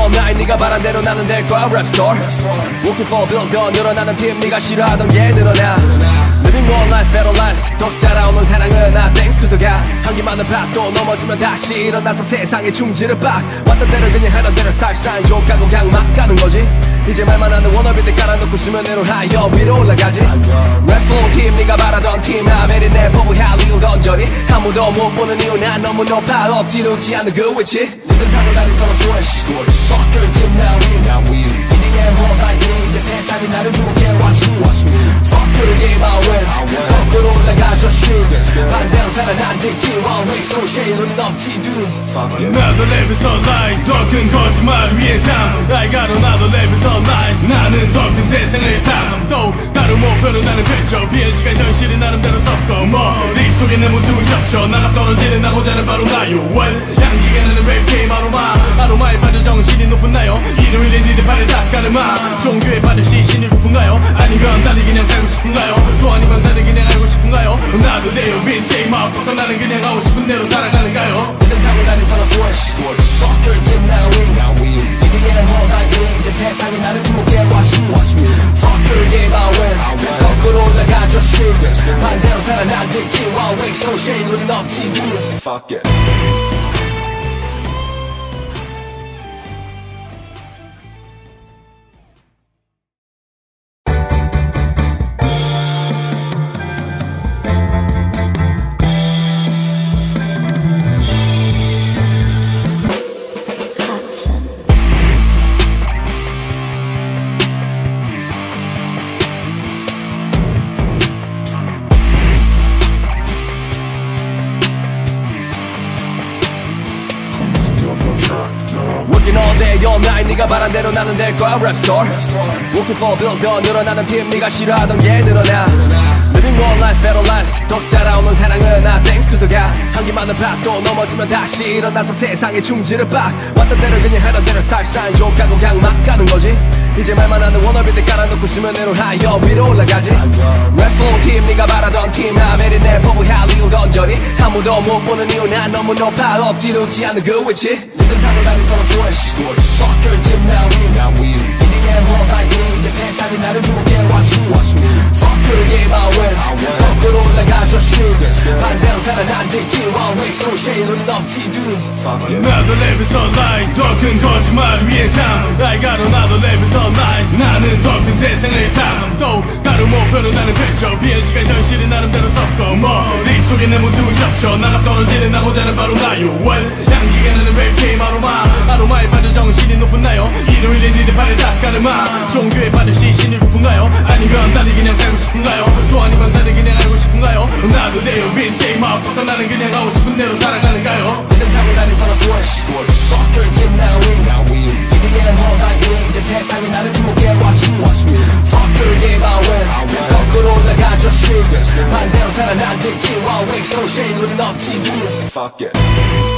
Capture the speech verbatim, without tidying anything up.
all night 네가 바란 대로 나는 될 거야 랩스토어 Working for bills 더 늘어나는 팀 네가 싫어하던 게 늘어나 Living one life better life 또 따라오는 사랑은 나 thanks to the God 한기만은 밭도 넘어지면 다시 일어나서 세상에 충지를 빡 왔던 대로 그냥 하던 대로 스타일 사인 족가고 그냥 막 가는 거지 이제 말만 하는 워너비들 깔아놓고 수면 위로 하여 위로 올라가지 랩플로우 팀 네가 바라던 팀 아메리 내 보고 할리우드 언저리 아무도 못 보는 이유 난 너무 높아 엎지르지 않는 그 위치 니들 타고 다닐 거라 스위시 Fuck your team now we 이닝의 모사이니 이제 세상이 나를 주목해 watch me Fuck your game I win 거꾸로 올라가 just shoot 반대로 살아난지 while waste no shade 눈이 넘치 dude Another level of lies 더 큰 거짓말 위에 삶 I got another level of lies 나는 더 큰 세상을 삶 또 다른 목표는 나는 그저 비행 시간 현실이 나름대로 섞어 머릿속에 내 모습을 겹쳐 나가 떨어지는 나고자는 바로 나요 well 향기가 나는 랩 게임 아로마 아로마에 빠져 정신이 높은나요 일요일에 니들 발을 닦아르마 종교에 빠져 시신이 고픈가요 아니면 나를 그냥 살고 싶은가요 또 아니면 나를 그냥 알고 싶은가요 나도 내요 민세이 마음껏 나는 그냥 하고 싶은 대로 살아가는가요 니들 타고 다닐 거라 스위시 Fuck your team now we 이닝의 모사이니 이제 세상이 나를 주목해 watch me Fuck your game I win 거꾸로 올라가 just shoot 반대로 살아난지 while waste no shade 눈이 넘치 dude Fuck it Working all day all night 네가 바란 대로 나는 될 거야 랩스토어 Working for bills 더 늘어나는 팀 네가 싫어하던 게 늘어나 Living one life better life 또 따라오는 사랑은 나 thanks to the God 한기만은 밭도 넘어지면 다시 일어나서 세상에 충지를 빡 왔던 대로 그냥 하던 대로 스타일 사인 족가고 그냥 막 가는 거지 이제 말만 하는 워너비들 깔아놓고 수면 위로 하여 위로 올라가지 랩플로우 팀 네가 바라던 팀 아메리 내 보고 할리우드 언저리 아무도 못 보는 이유 난 너무 높아 엎지르지 않는 그 위치 니들 타고 다닐 거라 스위시 Fuck your team now we 이닝의 모사이니 이제 세상이 나를 주목해 watch me Fuck your game I win 거꾸로 올라가 just shoot 반대로 살아난지 while waste no shade 눈이 넘치 dude Another level of lies 더 큰 거짓말 위에 삶 I got another level of lies 나는 더 큰 세상을 삶 또 다른 목표는 나는 그저 비행 시간 현실이 나름대로 섞어 머릿속에 내 모습을 겹쳐 나가 떨어지는 나고자는 바로 나요 well 향기가 나는 랩 게임 아로마 아로마에 빠져 정신이 높은나요 일요일에 니들 발을 닦아르마 종교에 빠져 시신이 고픈가요 아니면 나를 그냥 살고 싶은가요 또 아니면 나를 그냥 알고 싶은가요 나도 내요 민세이 마음껏 나는 그냥 하고 싶은 대로 살아가는가요 니들 타고 다닐 거라 스위시 Fuck your team now we 이닝의 모사이니 이제 세상이 나를 주목해 watch me Fuck your game I win 거꾸로 올라가 just shoot 반대로 살아난지 while waste no shade 눈이 넘치 dude Fuck it